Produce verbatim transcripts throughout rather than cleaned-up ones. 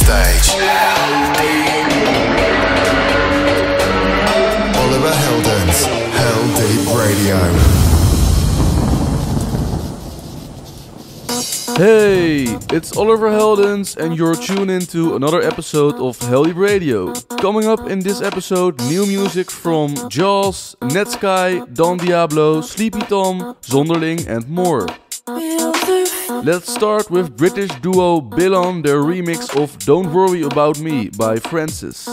stage. Oliver Heldens, Hell Deep Radio. Hey, it's Oliver Heldens and you're tuned into another episode of Hell Deep Radio. Coming up in this episode, new music from Jaws, Netsky, Don Diablo, Sleepy Tom, Zonderling and more. Let's start with British duo Billon, their remix of Don't Worry About Me by Francis.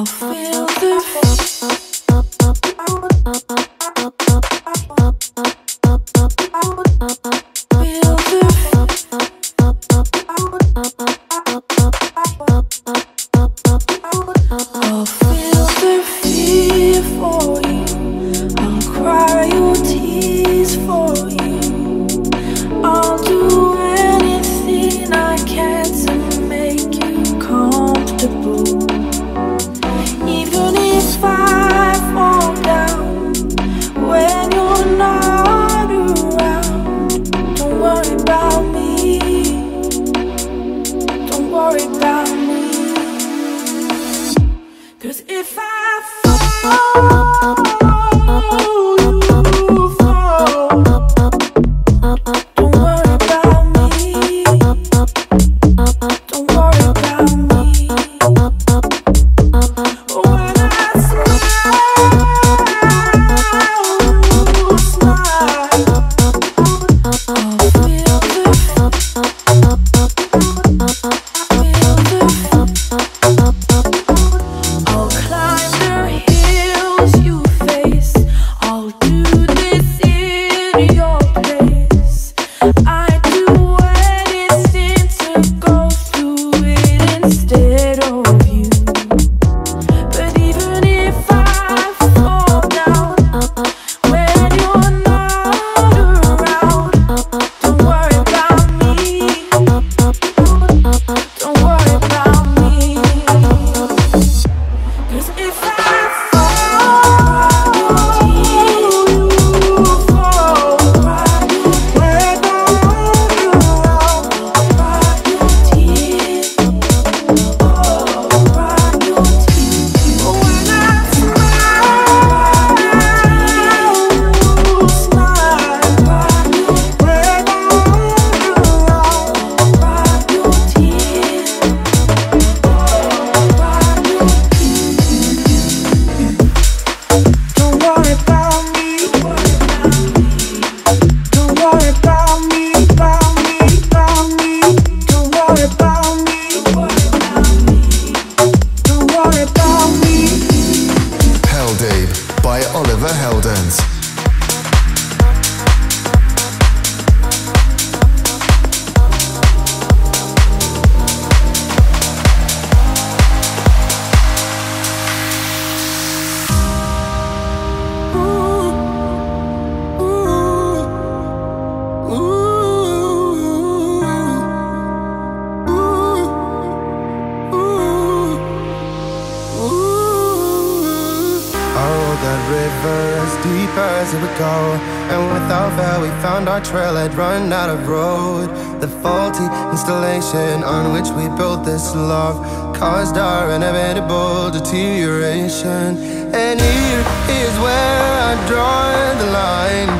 On which we built this love caused our inevitable deterioration. And here is where I draw the line.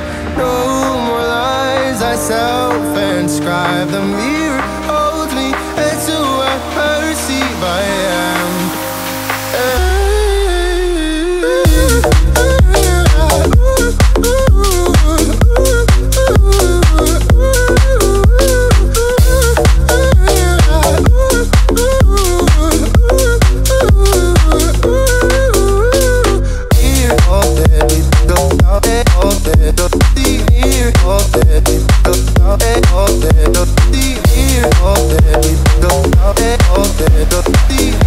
No more lies I self-inscribe. The mirror holds me as to I perceive I am. The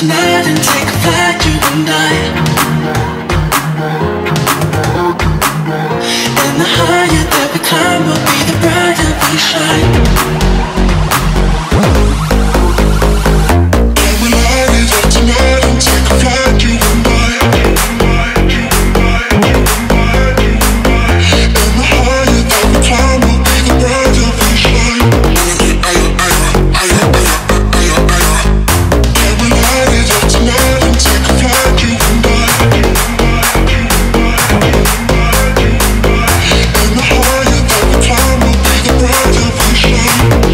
tonight and take a flight, you and I. And the higher that we climb will be the brighter we shine. And we light it up tonight and take a flight, you and I. And the higher that we climb will be the brighter we shine. And we light it up tonight and take a flight, you and I. And the higher that we climb will be the brighter we shine.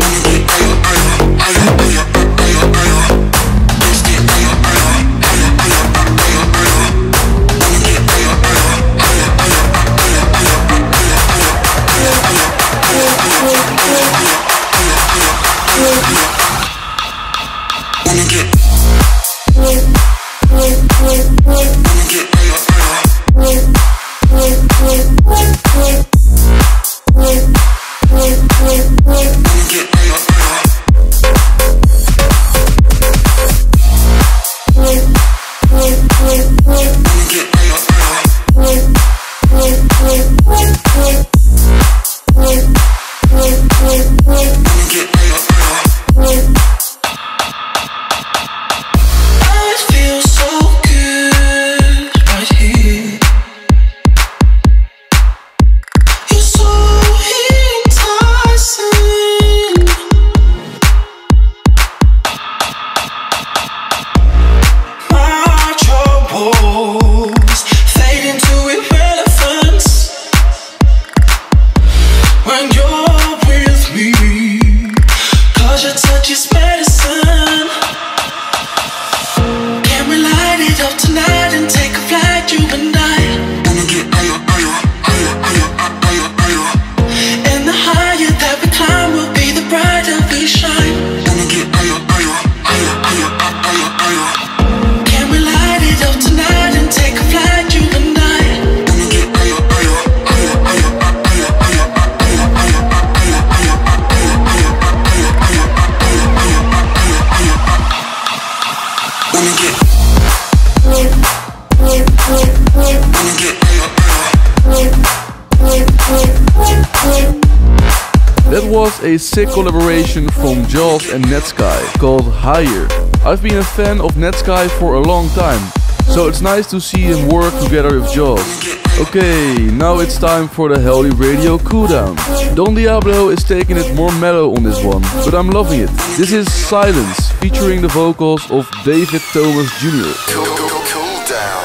That was a sick collaboration from Jaws and Netsky called Higher. I've been a fan of Netsky for a long time, so it's nice to see him work together with Jaws. Okay, now it's time for the Heldeep Radio cooldown. Don Diablo is taking it more mellow on this one, but I'm loving it. This is Silence, featuring the vocals of David Thomas Junior Cool, cool, cool, cool down.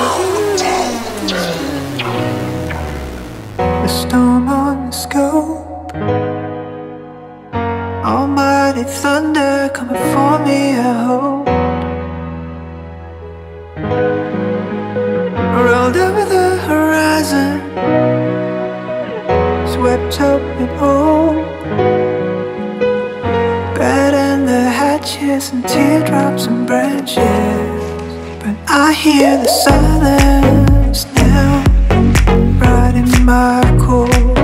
The storm on the scope, almighty thunder coming for me, I hope. Rolled over the horizon, swept up in hope, batten the hatches and teardrops and branches. But I hear the silence now, right in my core.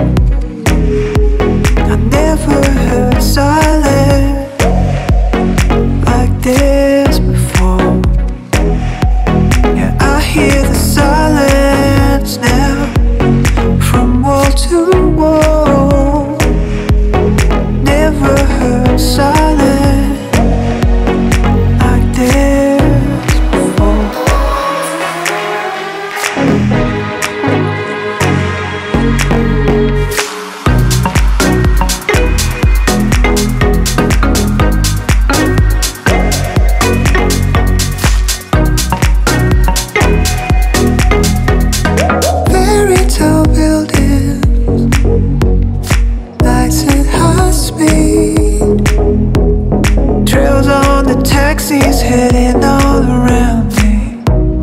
I never heard silence like this before. Yeah, I hear the silence now, from wall to wall. Never heard silence like this before. Taxis heading all around me.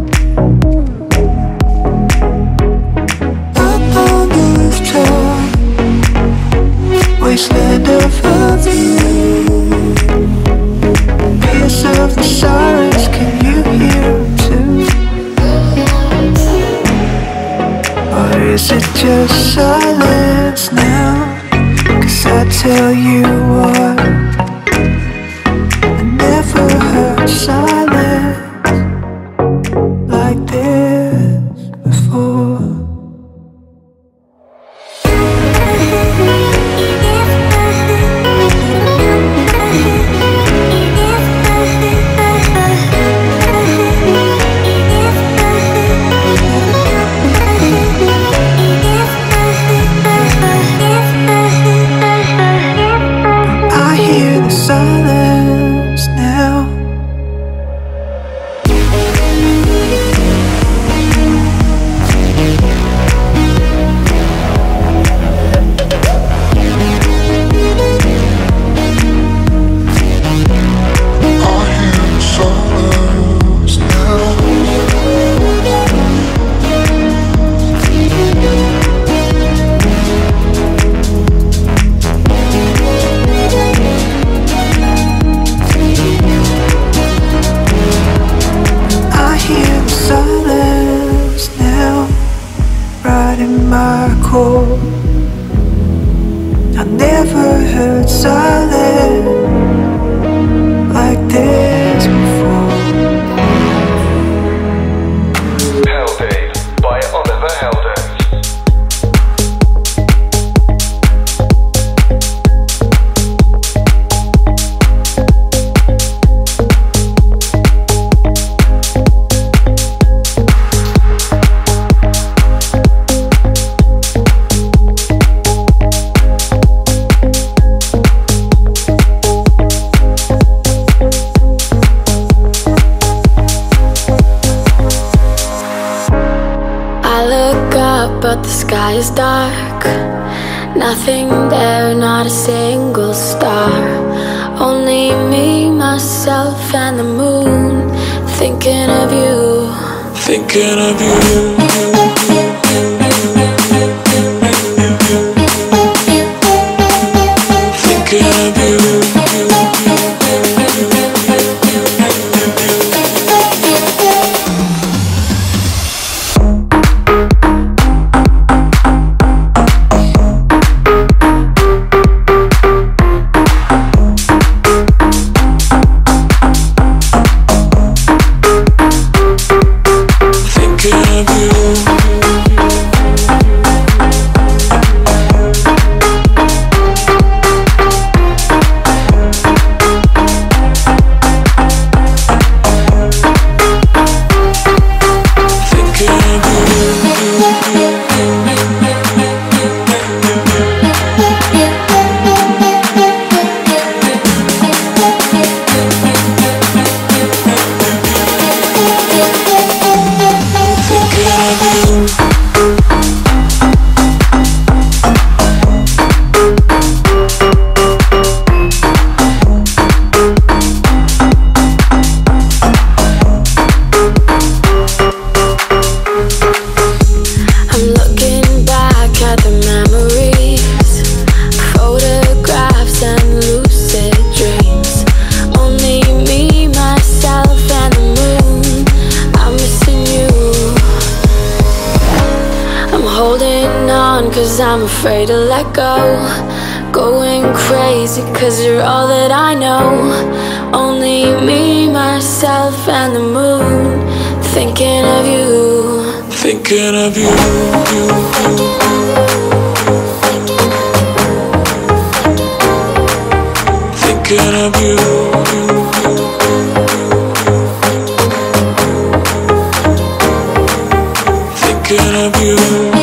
Up on the rooftop, wasteland of a view. Pierce of the sirens, can you hear them too? Or is it just silence now? 'Cause I tell you what, silence. cold. I never heard silence like this before. Hell Days by Oliver Heldens. But the sky is dark, nothing there, not a single star. Only me, myself and the moon, thinking of you, thinking of you. I'm afraid to let go, going crazy cause you're all that I know. Only me, myself and the moon, thinking of you, thinking of you, thinking of you, thinking of you.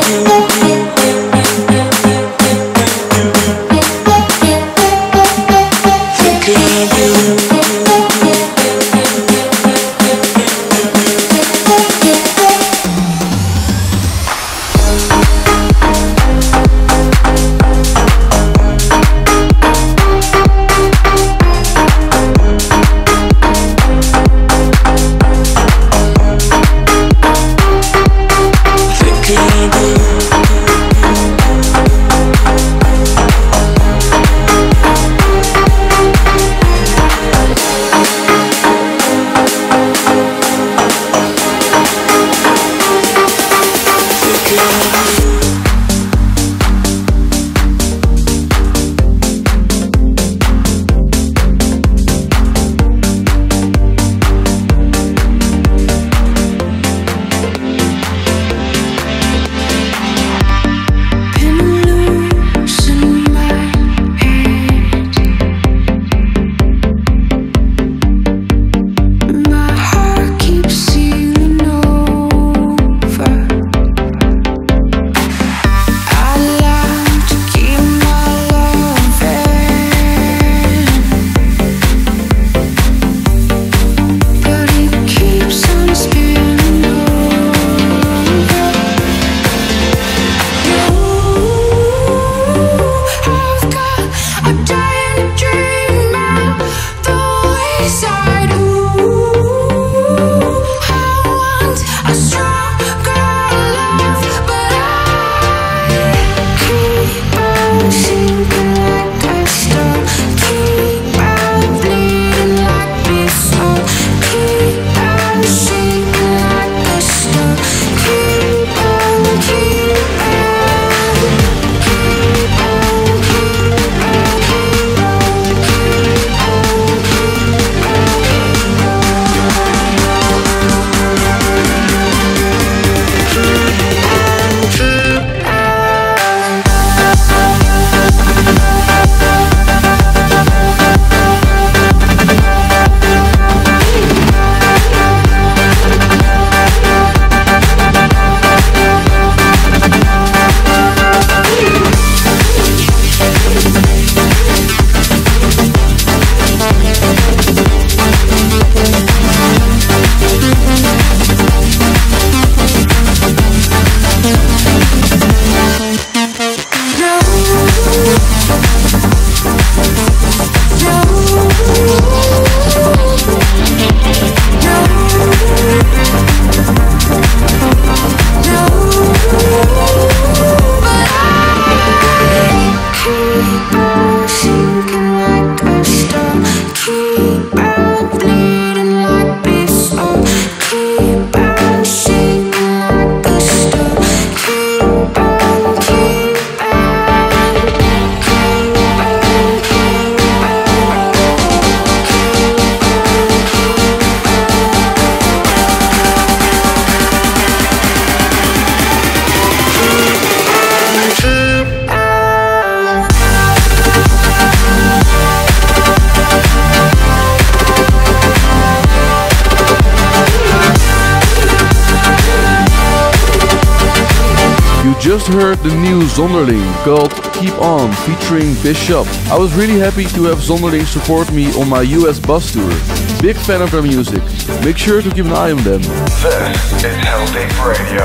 just heard the new Zonderling called Keep On featuring Bishop. I was really happy to have Zonderling support me on my U S bus tour. Big fan of their music. Make sure to keep an eye on them. This is Helldeep Radio.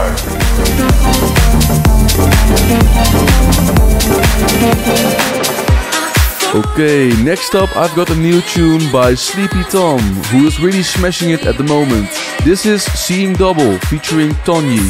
Okay, next up I've got a new tune by Sleepy Tom, who is really smashing it at the moment. This is Seeing Double featuring Tonyi.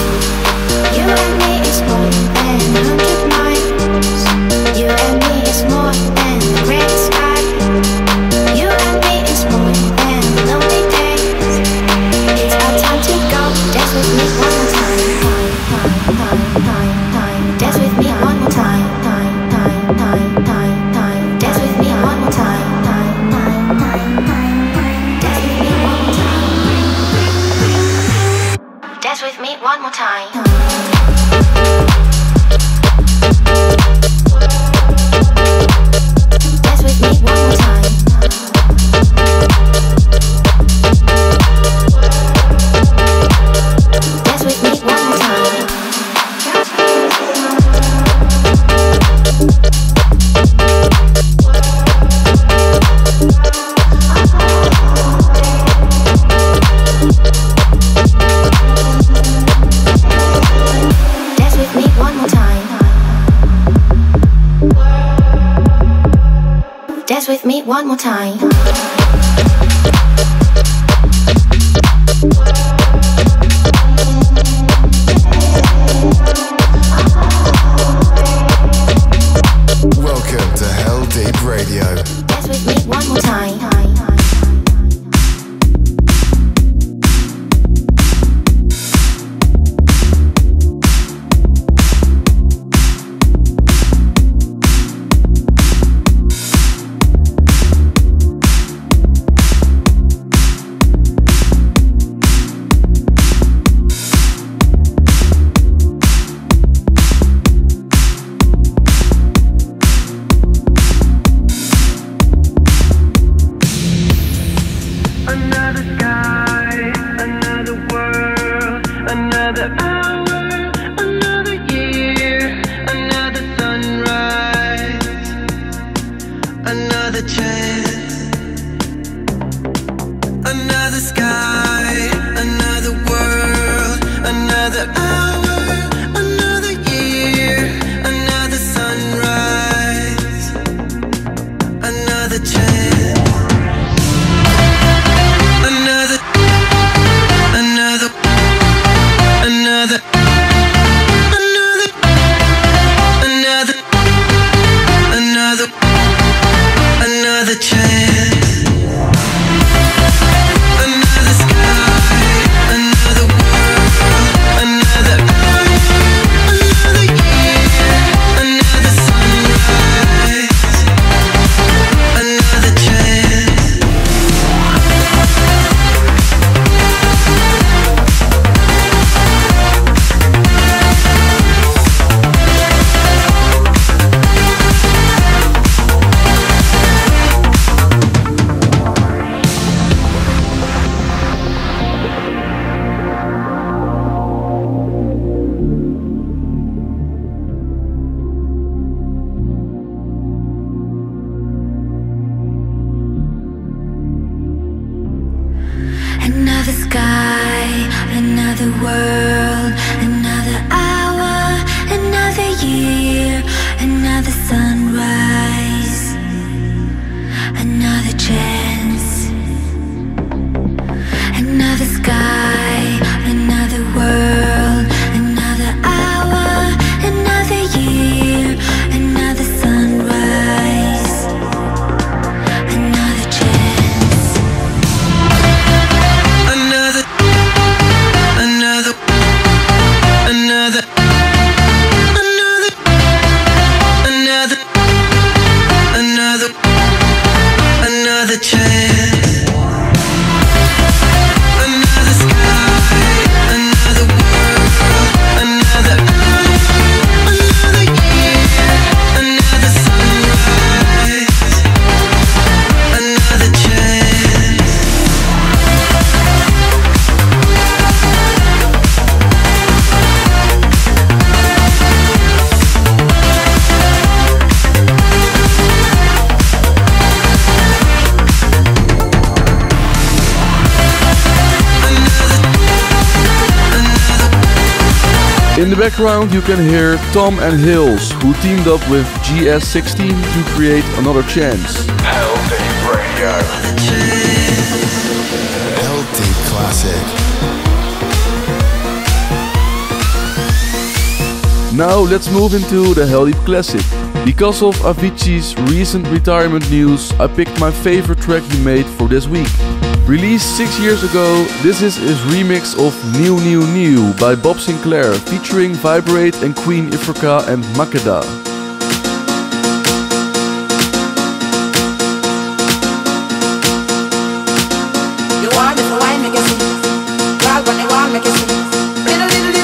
You and me is more than a hundred miles. You and me is more me one more time. Dance with me one more time. Dance with me one more time. Dance with me one more time. Dance with me one more time. Welcome to Hell Deep Radio. Dance with me one more time. Another sky, another world, another hour, another year, another sunrise, another chance. Another sky, another world, another hour, another year, another sunrise, another chance. Another, another, another, another, another, another, another chance. Another sky, another world, another hour, another year, another sunrise, another chance. In the background you can hear Tom and Hills, who teamed up with G S sixteen to create Another Chance. Hell Deep Radio. Hell Deep Classic. Now let's move into the Hell Deep Classic. Because of Avicii's recent retirement news, I picked my favorite track he made for this week. Released six years ago, this is his remix of New New New by Bob Sinclair, featuring Vibrate and Queen Ifrica and Makeda. You want me to wine, make it see. Girl, what they want, make it see. Little, little,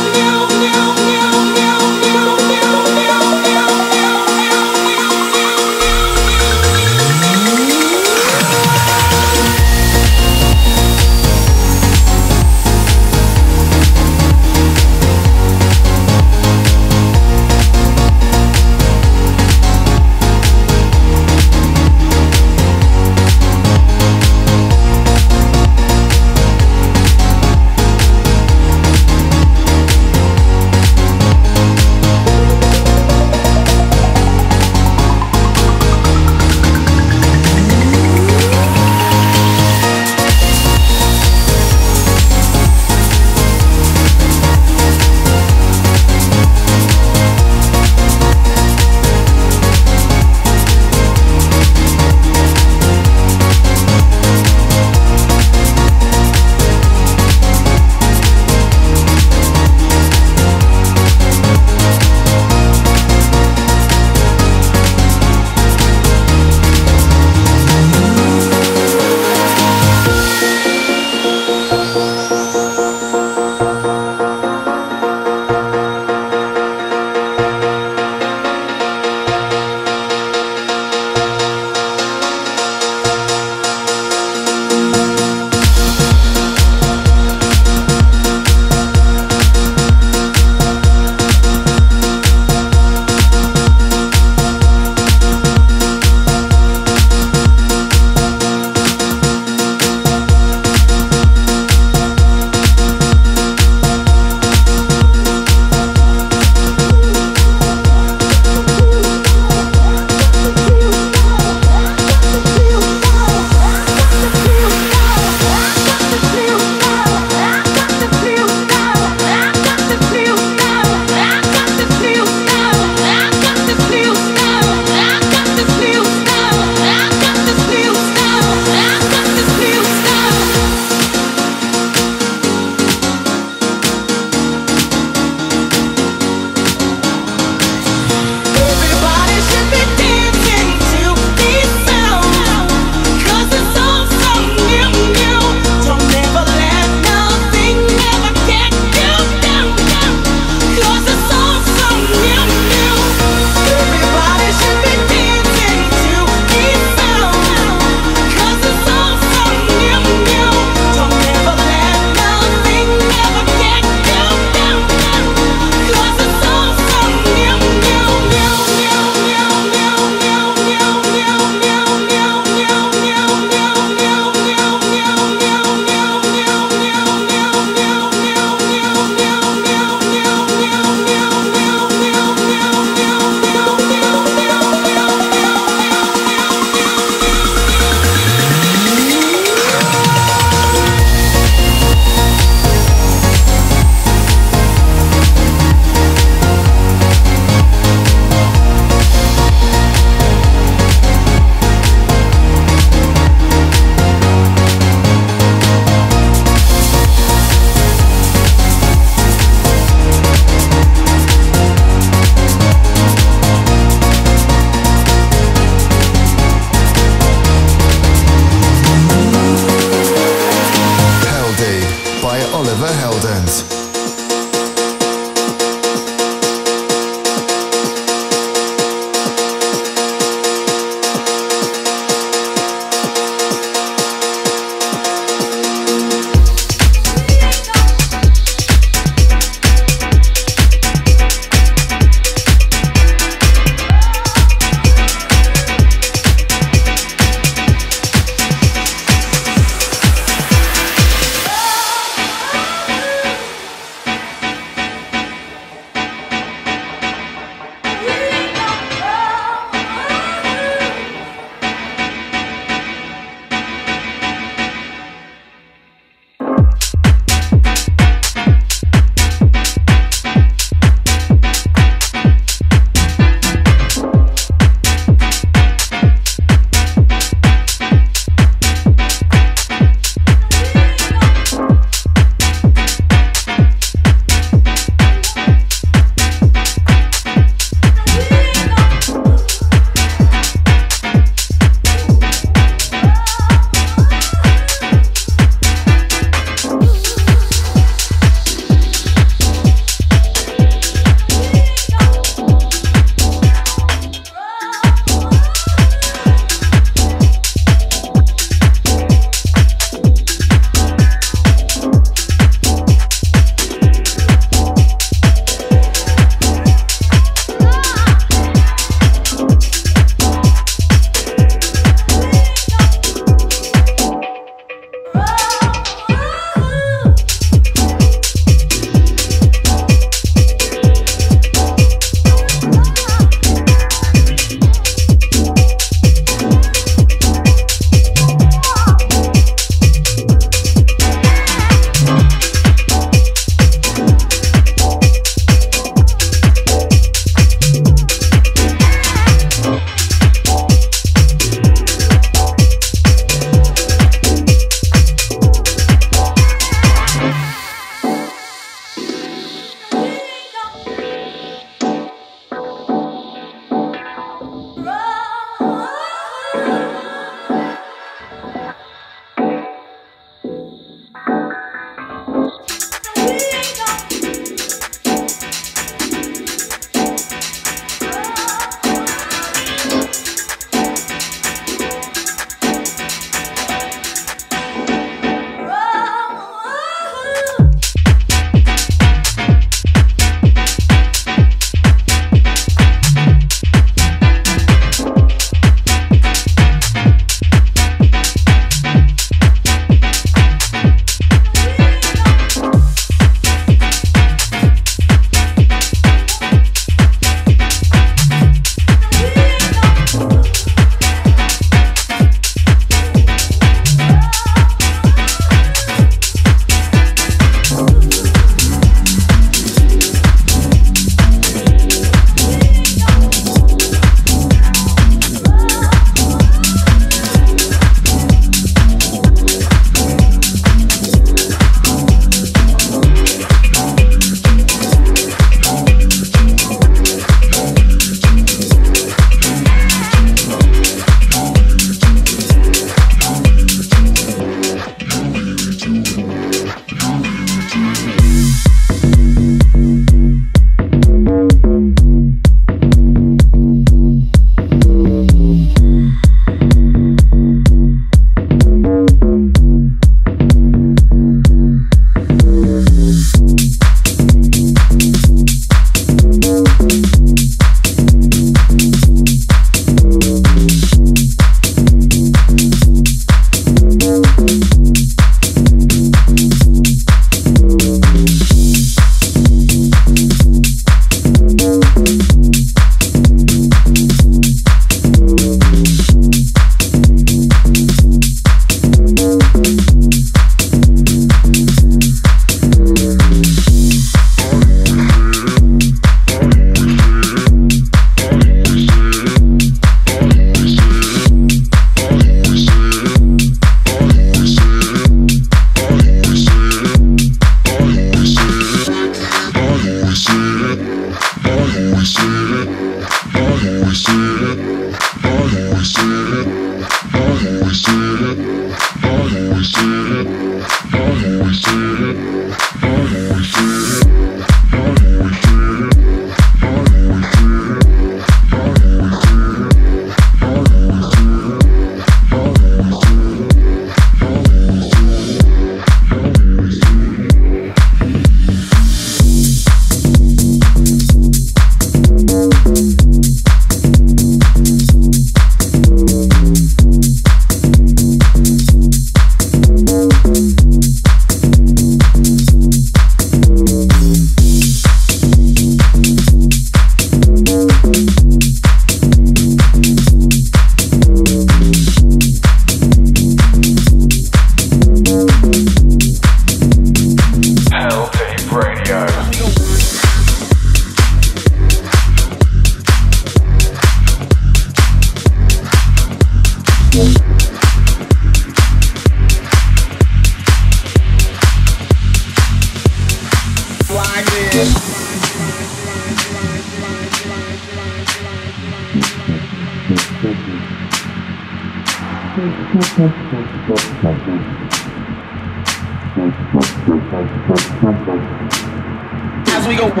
As we go.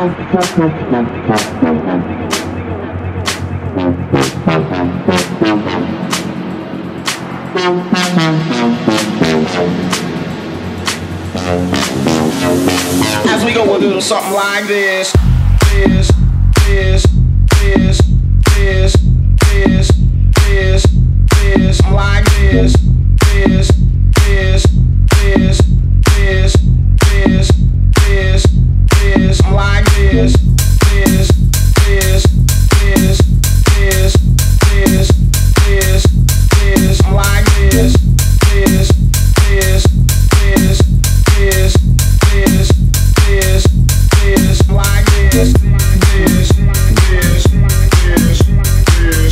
As we go, we'll do something like this. This, this, this, this, this, this, this, like this. This, this, this, this, this, this, this, like this. This, this, this, this, this, this, this, like this. This, this, this, this, this, this, this, like this. This, this, this, this,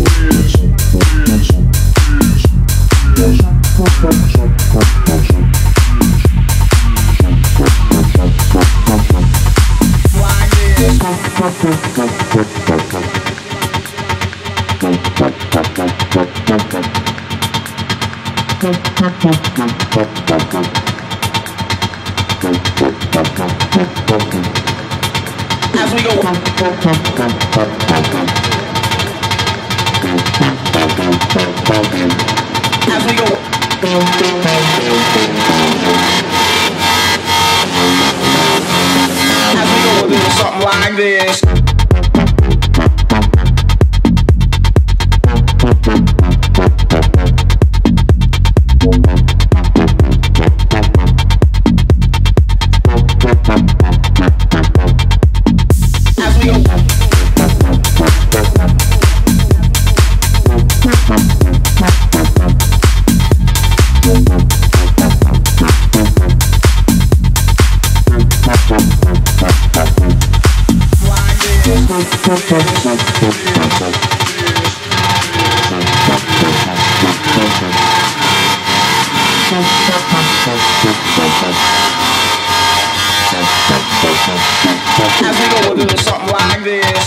as we go. As we go. As we go, we'll do something like this. As we go. As we go, we'll do something like this.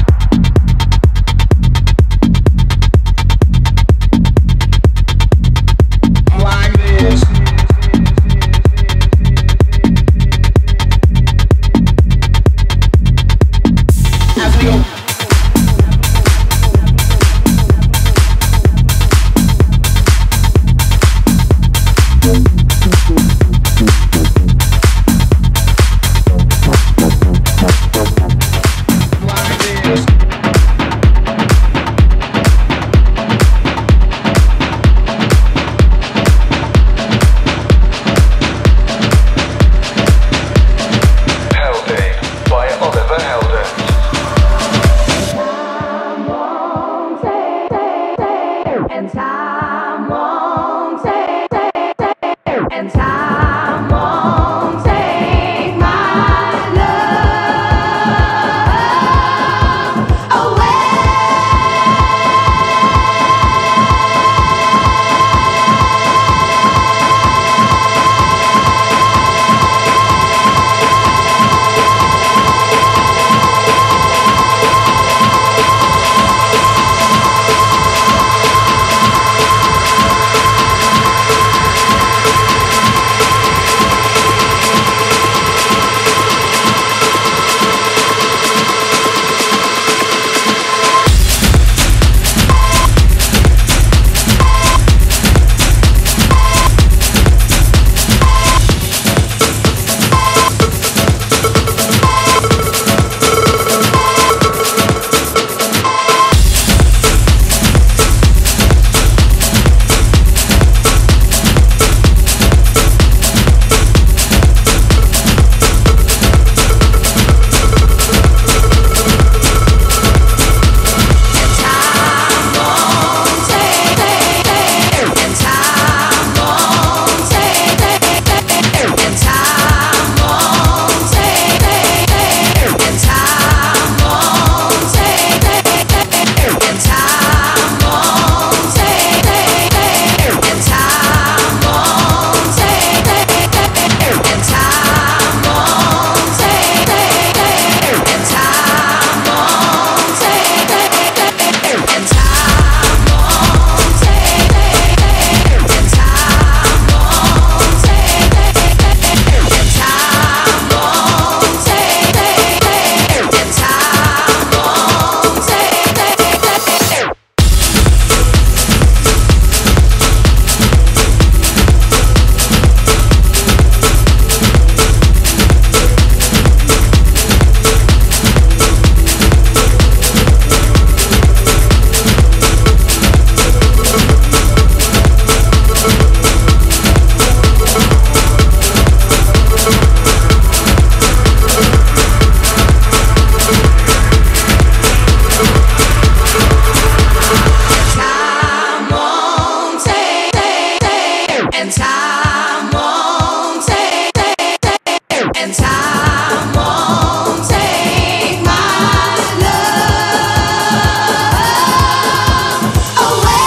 Like this. As we go. and time won't take, and time won't take my love away.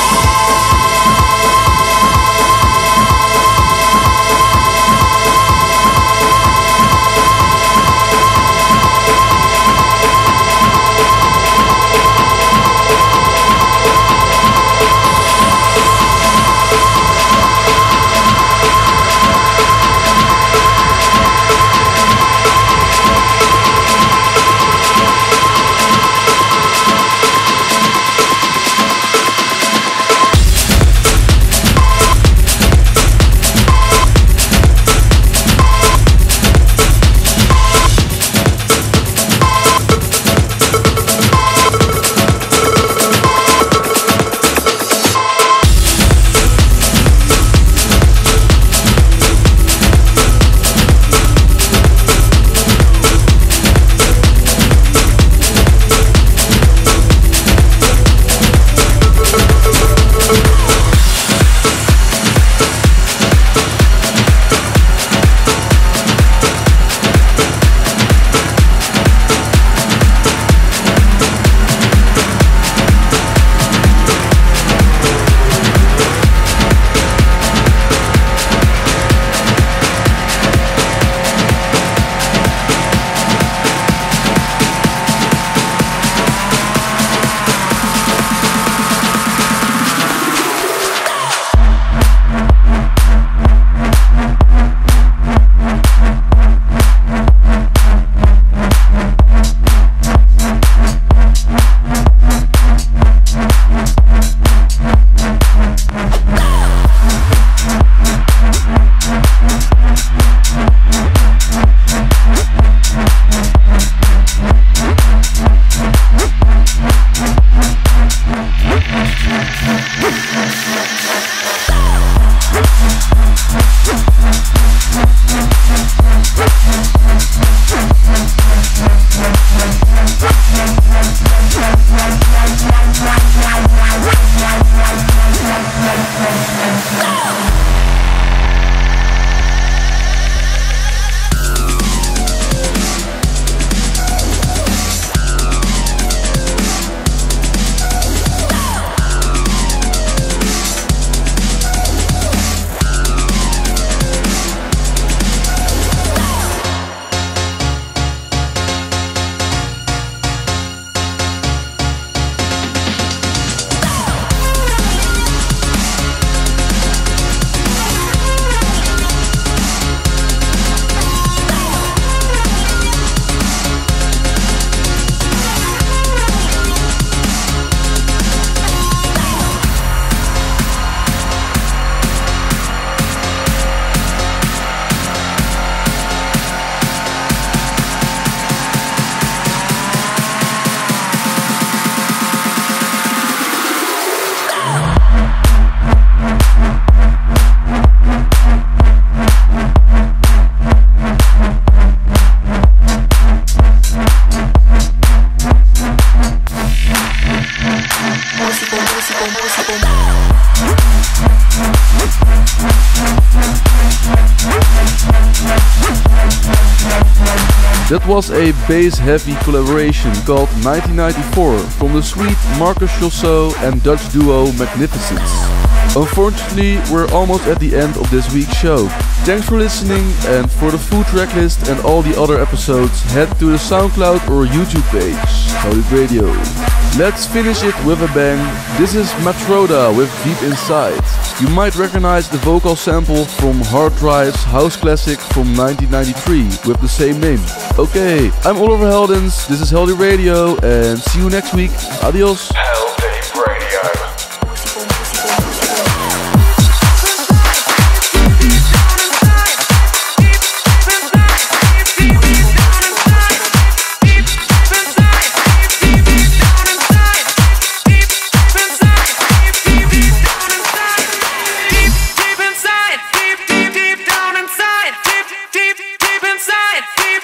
That was a bass-heavy collaboration called nineteen ninety-four from the sweet Marcus Chosso and Dutch duo Magnificence. Unfortunately, we're almost at the end of this week's show. Thanks for listening, and for the full tracklist and all the other episodes, head to the SoundCloud or YouTube page, How Deep Radio. Let's finish it with a bang. This is Matroda with Deep Inside. You might recognize the vocal sample from Hard Drive's house classic from nineteen ninety-three with the same name. Okay, I'm Oliver Heldens, this is How Deep Radio, and see you next week. Adios. How Deep Radio.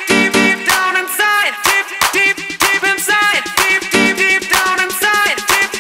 Deep, deep, deep inside, deep, deep, deep down inside, deep.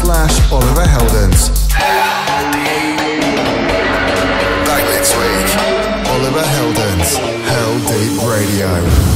slash Oliver Heldens. Back next week, Oliver Heldens, Hell Deep Radio.